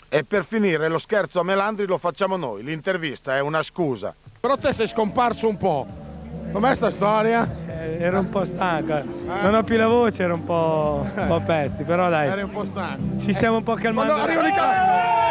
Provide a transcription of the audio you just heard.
E per finire lo scherzo a Melandri lo facciamo noi, l'intervista è una scusa. Però te sei scomparso un po'. Com'è sta storia? Ero un po' stanco, non ho più la voce, ero un po' pesti, però dai. Eri un po' stanco. Ci stiamo un po' calmando. Arrivano i